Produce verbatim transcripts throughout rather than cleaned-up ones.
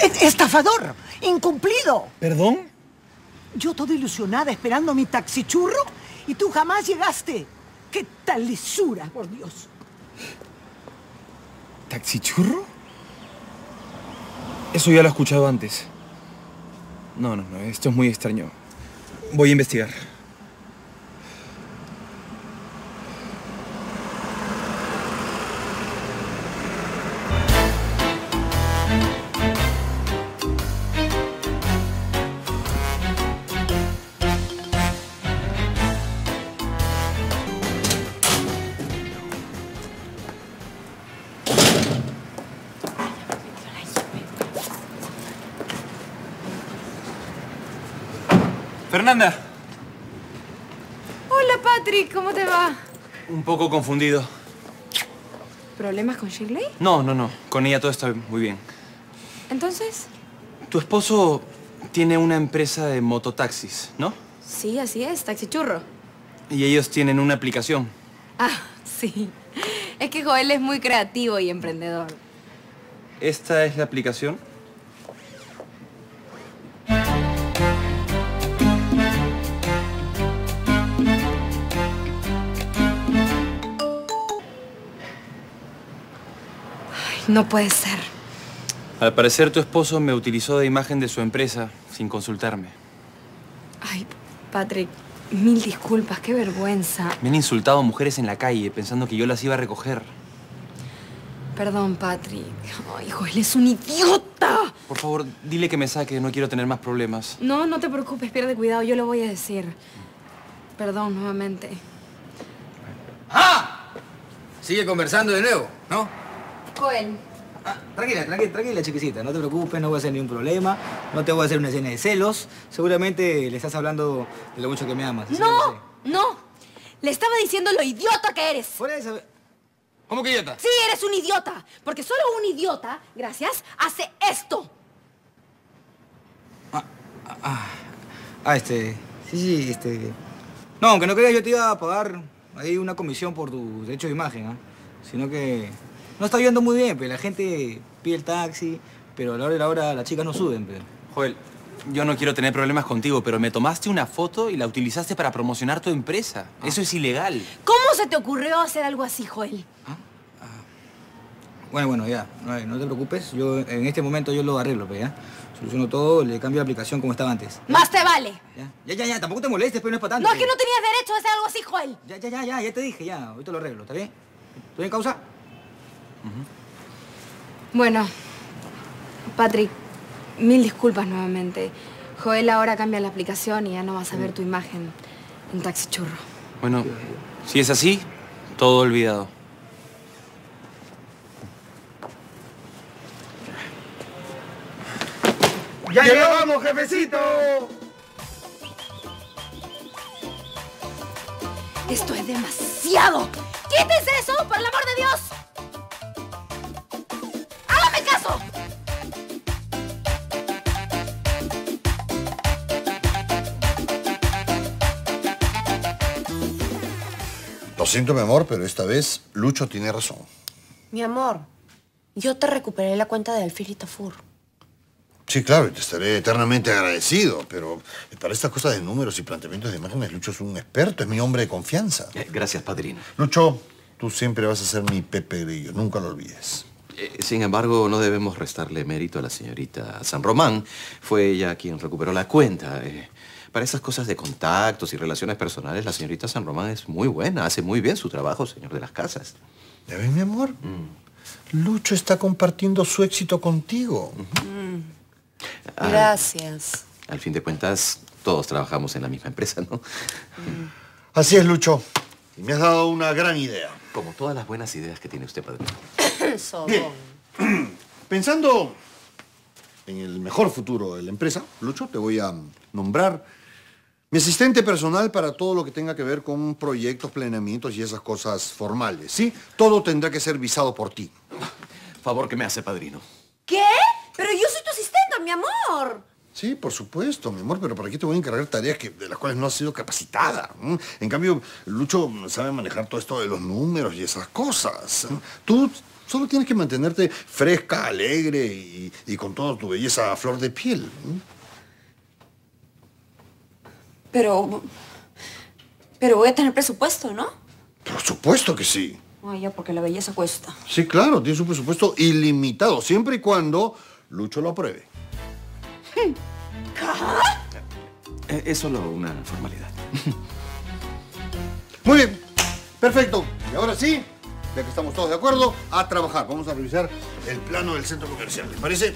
¡Estafador! ¡Incumplido! ¿Perdón? Yo toda ilusionada esperando mi taxichurro y tú jamás llegaste. ¡Qué tal lisura, por Dios! ¿Taxichurro? Eso ya lo he escuchado antes. No, no, no, esto es muy extraño. Voy a investigar. Fernanda. Hola, Patrick. ¿Cómo te va? Un poco confundido. ¿Problemas con Shirley? No, no, no. Con ella todo está muy bien. ¿Entonces? Tu esposo tiene una empresa de mototaxis, ¿no? Sí, así es. Taxichurro. Y ellos tienen una aplicación. Ah, sí. Es que Joel es muy creativo y emprendedor. ¿Esta es la aplicación? No puede ser. Al parecer tu esposo me utilizó de imagen de su empresa sin consultarme. Ay, Patrick, mil disculpas, qué vergüenza. Me han insultado mujeres en la calle pensando que yo las iba a recoger. Perdón, Patrick. Ay, Joel es un idiota. Por favor, dile que me saque, no quiero tener más problemas. No, no te preocupes, pierde cuidado, yo lo voy a decir. Perdón, nuevamente. ¡Ah! Sigue conversando de nuevo, ¿no? Joel. Ah, tranquila, tranquila, tranquila, chiquisita. No te preocupes, no voy a hacer ningún problema. No te voy a hacer una escena de celos. Seguramente le estás hablando de lo mucho que me amas. ¡No! ¡No! Le estaba diciendo lo idiota que eres. Por eso... ¿Cómo que idiota? Sí, eres un idiota. Porque solo un idiota, gracias, hace esto. Ah, ah, ah, este... Sí, sí, este... No, aunque no creas, yo te iba a pagar ahí una comisión por tu derecho de imagen, ¿ah? Sino que... No está yendo muy bien, pero la gente pide el taxi, pero a la hora de la hora las chicas no suben, pero... Joel, yo no quiero tener problemas contigo, pero me tomaste una foto y la utilizaste para promocionar tu empresa. Ah. Eso es ilegal. ¿Cómo se te ocurrió hacer algo así, Joel? ¿Ah? Ah. Bueno, bueno, ya. No, no te preocupes. Yo, en este momento yo lo arreglo, pues, ¿ya? Soluciono todo, le cambio la aplicación como estaba antes. ¡Más te vale! Ya, ya, ya, ya. Tampoco te molestes, pero no es para tanto. No, es que no tenías derecho a hacer algo así, Joel. Ya, ya, ya, ya. Ya te dije, ya. Ahorita lo arreglo, ¿está bien? ¿Estoy en causa? Uh-huh. Bueno, Patrick, mil disculpas nuevamente. Joel ahora cambia la aplicación y ya no vas a ver tu imagen en Taxichurro. Bueno, si es así, todo olvidado. ¡Ya llegamos, jefecito! Esto es demasiado. ¡Quítese eso, por el amor de Dios! ¡Hágame caso! Lo siento, mi amor, pero esta vez Lucho tiene razón. Mi amor, yo te recuperé la cuenta de Alfil y Tafur. Sí, claro, y te estaré eternamente agradecido, pero para estas cosas de números y planteamientos de imágenes, Lucho es un experto, es mi hombre de confianza. Eh, gracias, padrino. Lucho, tú siempre vas a ser mi Pepe Grillo, nunca lo olvides. Eh, sin embargo, no debemos restarle mérito a la señorita San Román. Fue ella quien recuperó la cuenta. Eh, para esas cosas de contactos y relaciones personales, la señorita San Román es muy buena, hace muy bien su trabajo, señor de las casas. ¿Ya ves, mi amor? Mm. Lucho está compartiendo su éxito contigo. Uh-huh. mm. Al, Gracias. Al fin de cuentas, todos trabajamos en la misma empresa, ¿no? Mm. Así es, Lucho. Y me has dado una gran idea. Como todas las buenas ideas que tiene usted, padrino. Bien. Pensando en el mejor futuro de la empresa, Lucho, te voy a nombrar mi asistente personal para todo lo que tenga que ver con proyectos, planeamientos y esas cosas formales, ¿sí? Todo tendrá que ser visado por ti. Favor que me hace, padrino. ¿Qué? Pero yo soy tu asistente, mi amor. Sí, por supuesto, mi amor, pero ¿para qué te voy a encargar tareas que, de las cuales no has sido capacitada? ¿Mm? En cambio, Lucho sabe manejar todo esto de los números y esas cosas. ¿Mm? Tú solo tienes que mantenerte fresca, alegre y, y con toda tu belleza a flor de piel. ¿Mm? Pero... Pero voy a tener presupuesto, ¿no? Por supuesto que sí. Ay, ya, porque la belleza cuesta. Sí, claro, tienes un presupuesto ilimitado, siempre y cuando Lucho lo apruebe. Eh, Es solo una formalidad. Muy bien, perfecto. Y ahora sí, ya que estamos todos de acuerdo, a trabajar. Vamos a revisar el plano del centro comercial, ¿les parece?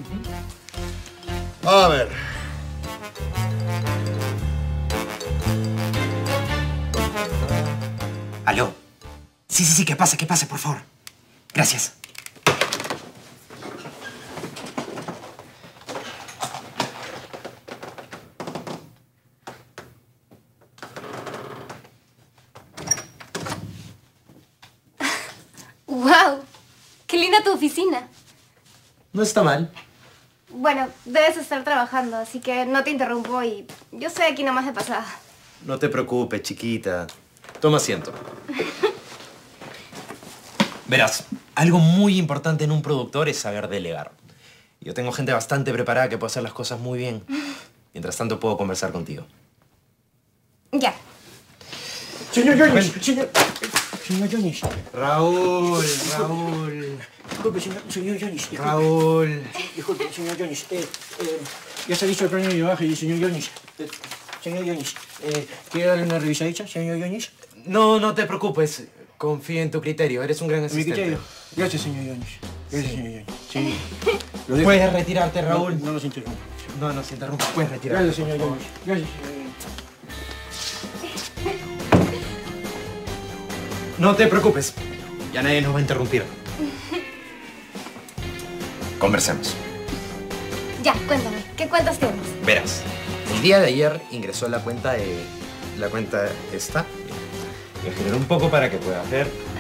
A ver. Aló. Sí, sí, sí, que pase, que pase, por favor. Gracias. ¡Wow! ¡Qué linda tu oficina! No está mal. Bueno, debes estar trabajando, así que no te interrumpo y yo estoy aquí nomás de pasada. No te preocupes, chiquita. Toma asiento. Verás, algo muy importante en un productor es saber delegar. Yo tengo gente bastante preparada que puede hacer las cosas muy bien. Mientras tanto, puedo conversar contigo. Ya. Señor Yonis, señor... Señor Yonis. Raúl, Raúl. Disculpe, señor, señor Yonis. Disculpe. Raúl. Disculpe, señor Yonis. Eh, eh, ya se ha dicho el plano de baje, señor Yonis. Eh, señor Yonis, eh, ¿quiere darle una revisadita, señor Yonis? No, no te preocupes. Confío en tu criterio. Eres un gran Mi asistente. criterio. Gracias, señor Yonis. Gracias, señor Yonis. Sí. Lo dejo. Puedes retirarte, Raúl. No, no los interrumpo. No, no se interrumpa. Puedes retirarte. Gracias, señor Yonis. Gracias, señor Yonis. No te preocupes. Ya nadie nos va a interrumpir. Conversemos. Ya, cuéntame, ¿qué cuentas tienes? Verás, el día de ayer ingresó la cuenta de... La cuenta esta. Voy a girar un poco para que puedas ver.